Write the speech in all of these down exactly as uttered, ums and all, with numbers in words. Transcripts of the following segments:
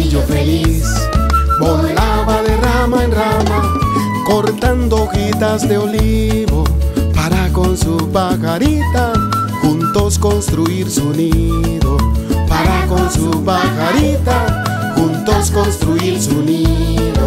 pajarillo feliz volaba de rama en rama, cortando hojitas de olivo para con su pajarita juntos construir su nido. Para con su pajarita juntos construir su nido.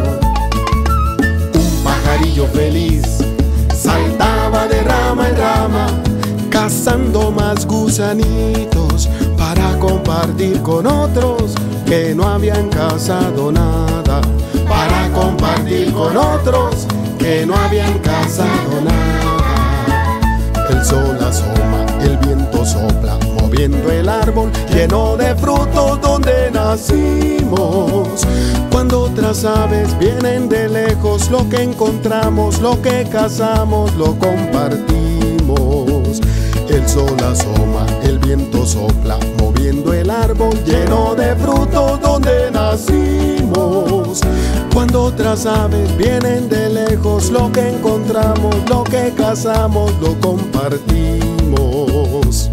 Un pajarillo feliz saltaba de rama en rama, cazando más gusanitos para compartir con otros que no habían cazado nada. Para compartir con otros que no habían cazado nada. El sol asoma, el viento sopla, moviendo el árbol lleno de frutos donde nacimos. Cuando otras aves vienen de lejos, lo que encontramos, lo que cazamos, lo compartimos. El sol asoma, el viento sopla, moviendo el árbol lleno de frutos donde nacimos. Cuando otras aves vienen de lejos, lo que encontramos, lo que cazamos, lo compartimos.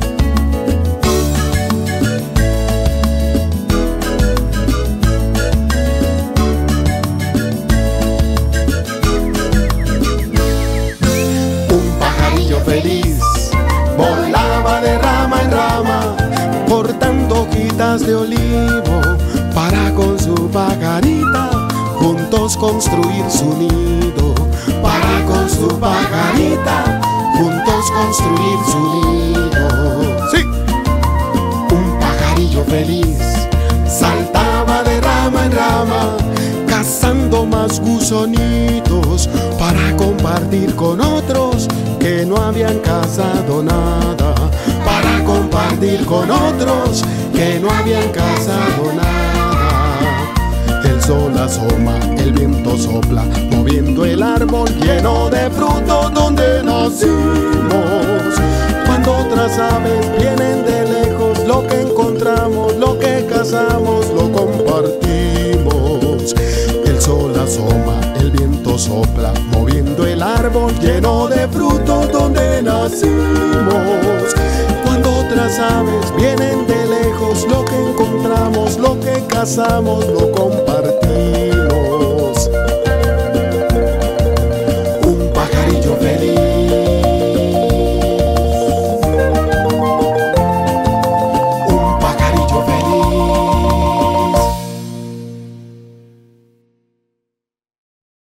Un pajarillo feliz volaba de rama en rama, cortando hojitas de olivo para con su pajarita juntos construir su nido. Para con su pajarita juntos construir su nido. ¡Sí! Un pajarillo feliz saltaba de rama en rama, cazando más gusanitos para compartir con otros que no habían cazado nada. Para compartir con otros que no habían cazado nada. El sol asoma, el viento sopla, moviendo el árbol lleno de frutos donde nacimos. Cuando otras aves vienen de lejos, lo que encontramos, lo que cazamos, lo compartimos. El sol asoma, el viento sopla, moviendo el árbol lleno de frutos donde nacimos. Cuando otras aves vienen de lejos, lo que encontramos, lo que cazamos, lo compartimos.